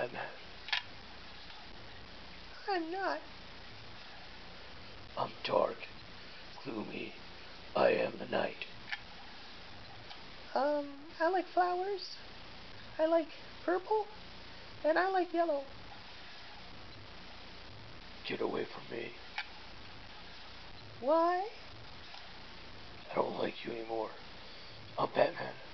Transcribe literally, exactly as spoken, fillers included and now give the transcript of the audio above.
Batman. I'm not. I'm dark, gloomy. I am the night. Um, I like flowers. I like purple. And I like yellow. Get away from me. Why? I don't like you anymore. I'm Batman.